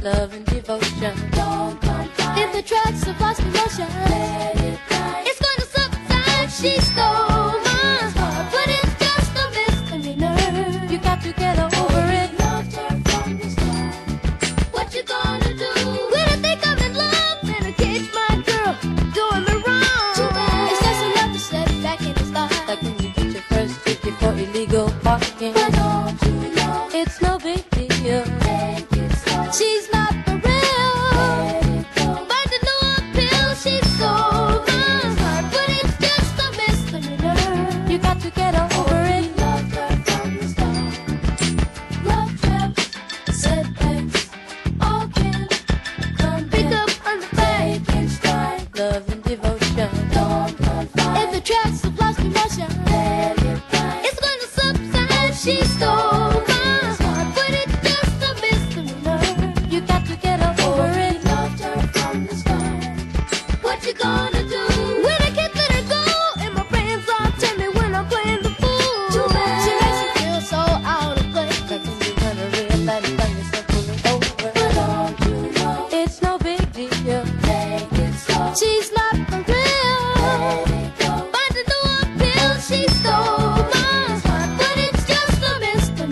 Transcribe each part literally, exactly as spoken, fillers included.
love and devotion. Don't confide. If the tracks have lost emotion, Let it ride. it's going to subside. She stole my heart, but it's just a misdemeanor. You got to get over it. Loved her from the start. What you gonna do when I think I'm in love and I catch my girl doing me wrong? Too bad. It's just enough to set it back in the start. Like when you get your first ticket for illegal parking. But don't you know? It's no big deal. Take it slow. She's not for real. Let it go. But the new appeal, she stole my heart, but it's just a misdemeanor. You got to get over it. Loved her from the start. Love traps, setbacks, all can come Pick back. up on the back, Take in stride. love and devotion. Don't confide. If the tracks have lost emotion, Let it ride. it's going to subside. She stole my heart, but it's just a misdemeanor. You got to get over it. Loved her from the start. What you gonna do when I can't let her go? And my friends all tell me when I'm playing the fool. Too bad. She makes me feel so out of place. Like when you run a red light and find yourself pulling over. But don't you know? It's no big deal. Take it slow. She's not for real. Let it go. But the new appeal, she stole my heart, but it's just a misdemeanor.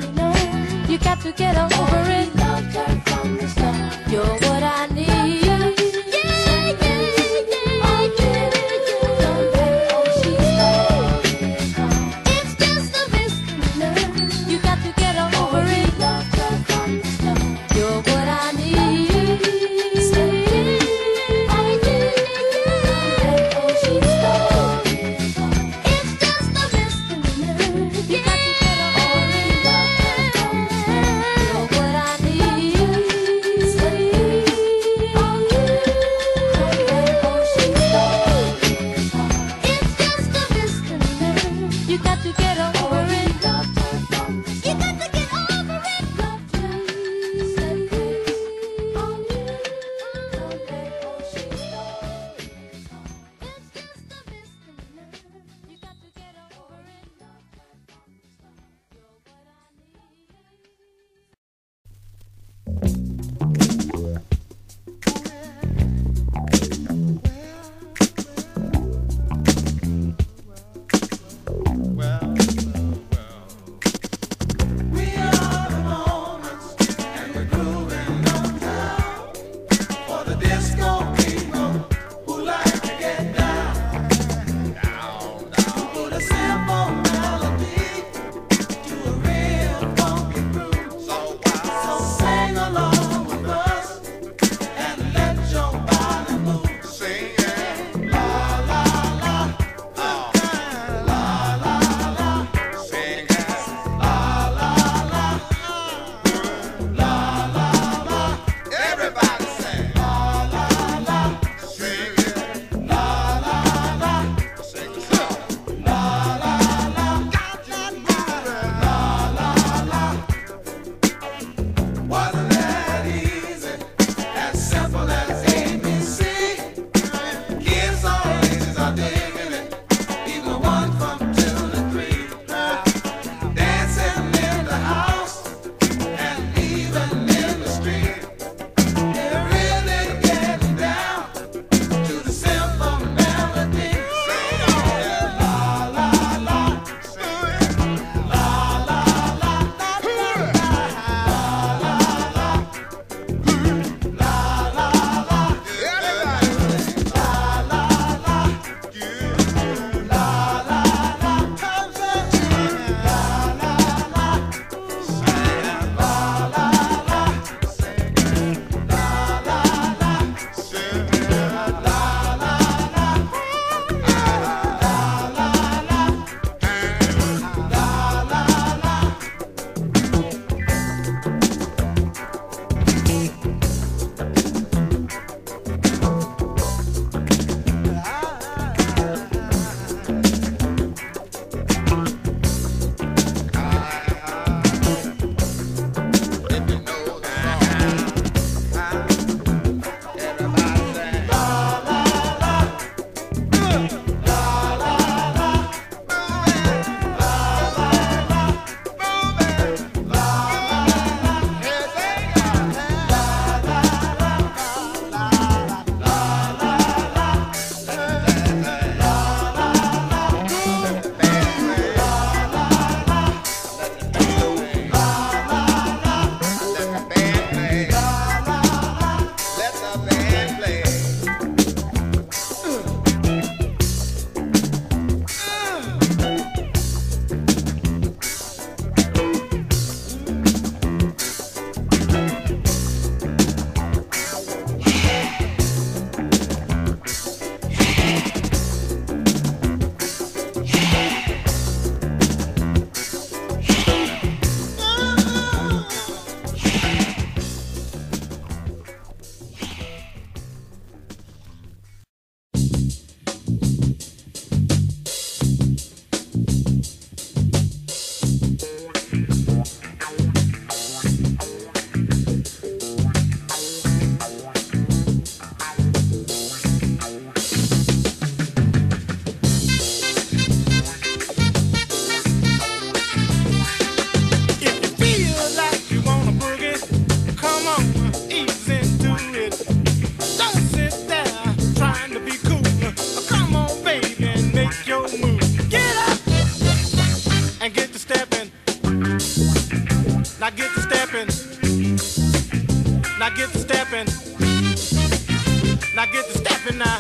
Now get to stepping. Now get to stepping. Now get to stepping now.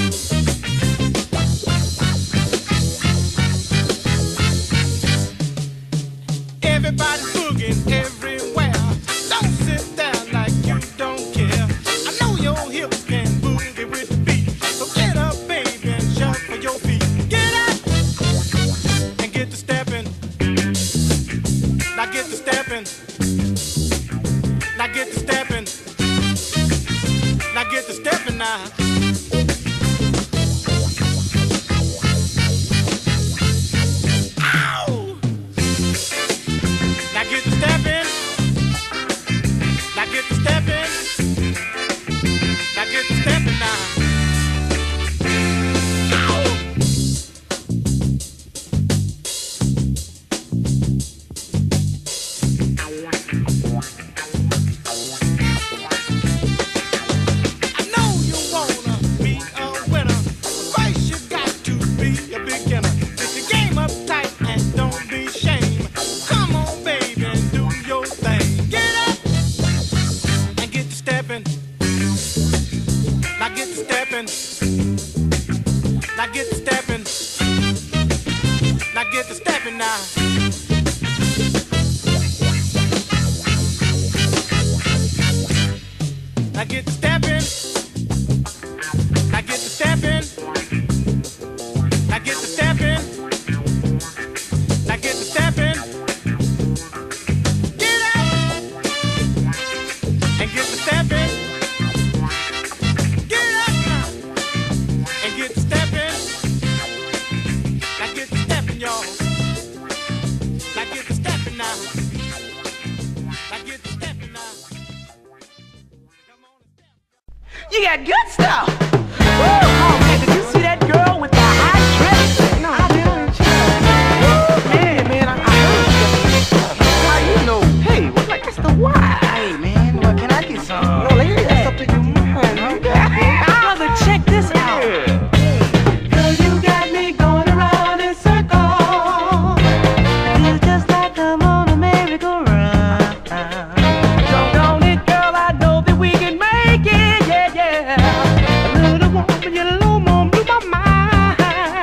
Everybody's booging everywhere. Don't sit down like you don't care. I know your hips can boogie with the beat. So get up, baby, and shuffle your feet. Get up and get to stepping. Now get to stepping. Now get to stepping. Now get to stepping now. Ow! Now get to stepping. Now get to stepping. Now get to stepping now. You got good stuff. Woo! Oh man, did you see that girl with the high dress? No, I didn't. Woo, man, man, I, I heard you. How you know? Hey, what's like that's the why? Hey, man, what can I get some? No, lady, that's up to you, man. Okay. Brother, check this out. Girl, you got me going around in circles. It's just like I'm on a merry-go-round. Don't, don't it, girl? I know that we can make it. Yeah, yeah. A little woman, you little woman blew my mind.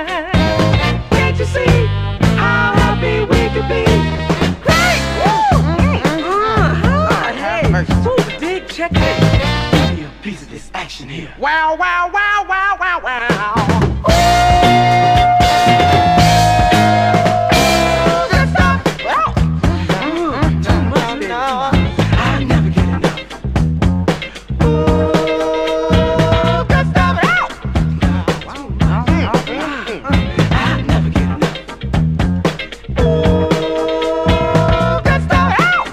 Can't you see how happy we could be? Great! Woo! Uh-huh. Hey, super dig, check it. Give me a piece of this action here. Wow, wow, wow, wow, wow, wow. Good stuff. Wow. Mm, too much, baby. I never get enough. Ooh, good stuff. Out. I never get enough. Ooh, good stuff. Out.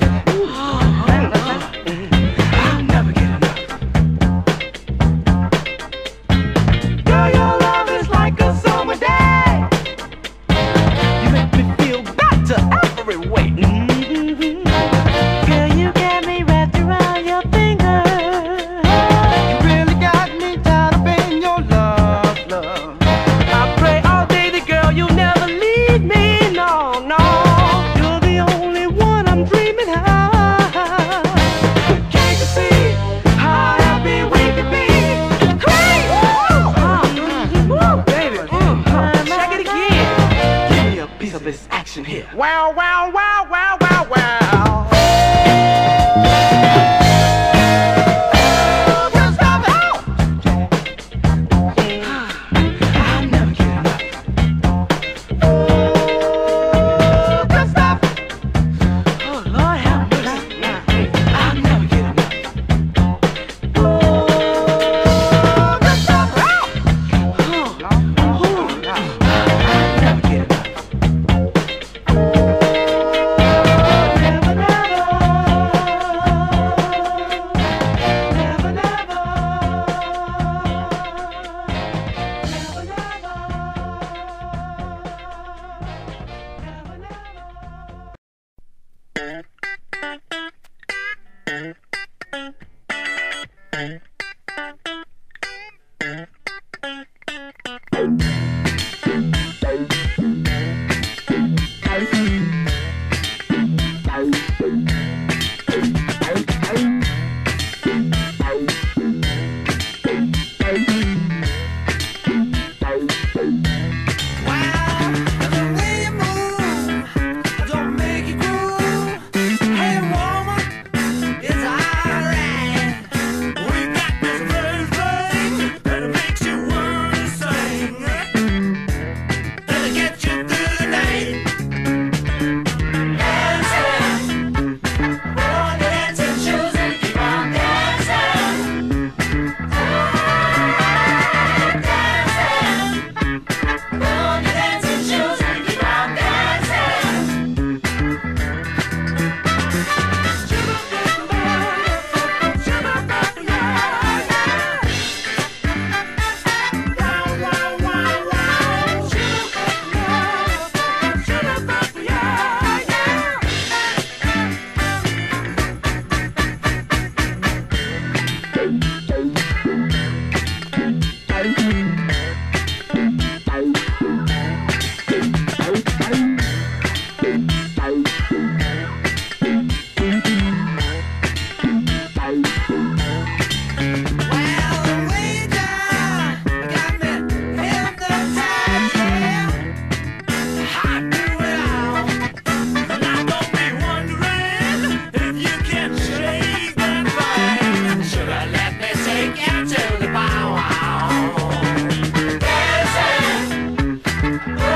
I never get enough. Girl, your love is like a summer day. You make me feel better every way. Mm-hmm. Girl, you got me wrapped around your finger. You really got me tied up in your love, love. I pray all day that, girl, you'll never leave me. No, no. You're the only one I'm dreaming of. Can't you see how happy we could be? Great! Woo! Woo, baby. Mm. Check it again. Give me a piece of this action here. Wow, wow, wow, wow, wow, wow. Good stuff. Out. I never get enough. Ooh, good stuff. Oh, Lord have mercy. I never get enough. Ooh, good stuff. Out. Ooh, I never get enough. Never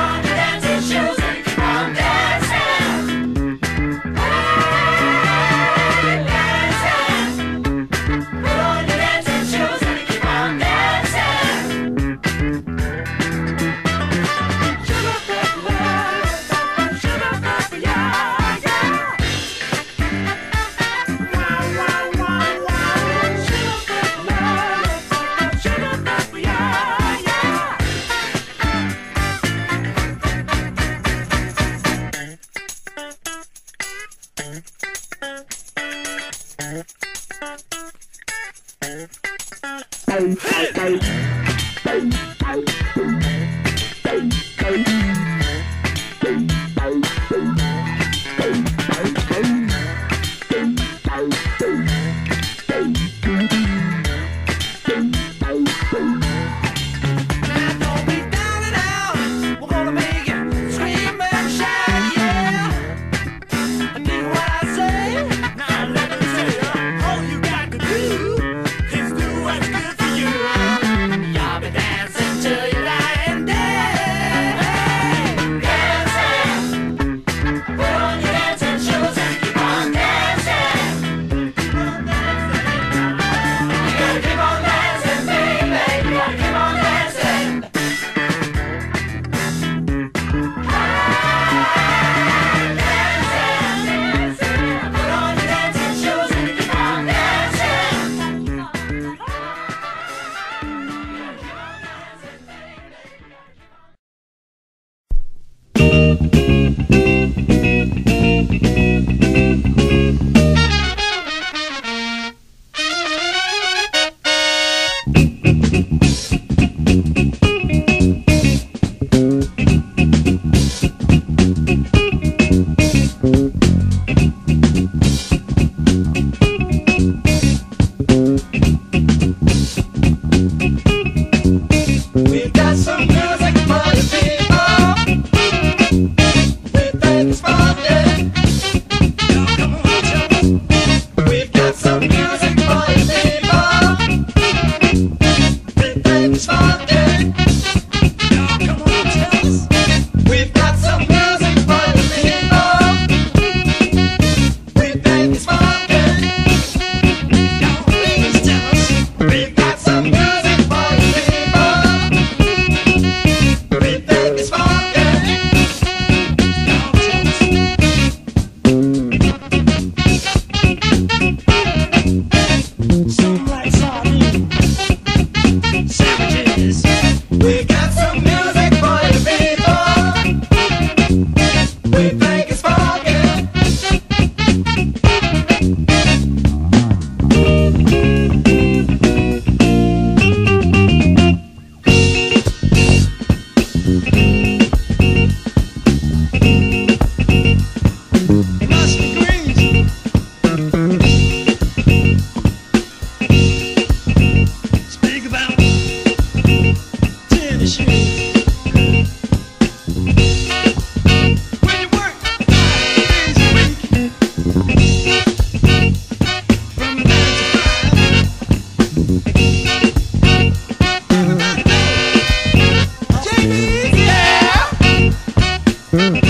Yeah.